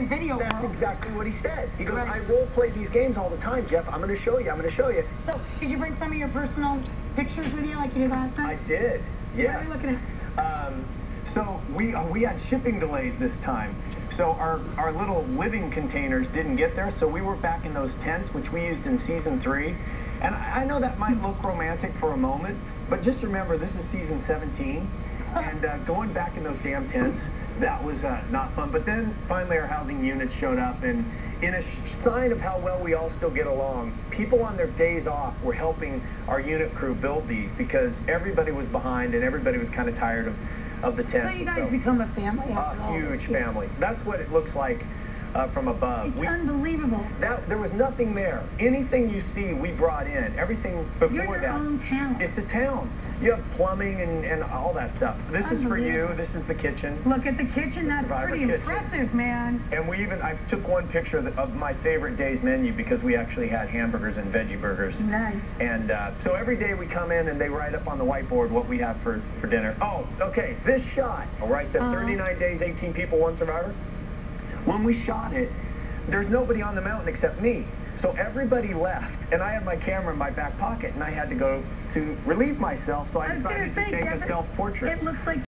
video That's world. exactly what he said. He goes, Right. I role play these games all the time, Jeff. I'm going to show you. I'm going to show you. So, did you bring some of your personal pictures with you like you did last time? I did. Yeah. What are we looking at? So we had shipping delays this time. So our little living containers didn't get there, so we were back in those tents, which we used in season 3. And I know that might look romantic for a moment, but just remember, this is season 17, and going back in those damn tents, that was not fun. But then finally our housing units showed up, and in a sign of how well we all still get along, people on their days off were helping our unit crew build these because everybody was behind and everybody was kind of tired of the tent. So you guys become a family after all. A huge family. That's what it looks like from above. It's unbelievable. There was nothing there. Anything you see, we brought in. Everything before You're your own town. It's a town. You have plumbing and all that stuff. This is for you. This is the kitchen. Look at the kitchen. That's pretty impressive, man. And I took one picture of my favorite day's menu because we actually had hamburgers and veggie burgers. Nice. And so every day we come in and they write up on the whiteboard what we have for dinner. Oh, okay, this shot. All right, the 39 days, 18 people, 1 survivor. When we shot it, there's nobody on the mountain except me. So everybody left, and I had my camera in my back pocket, and I had to go to relieve myself, so I decided to take a self-portrait. It looks like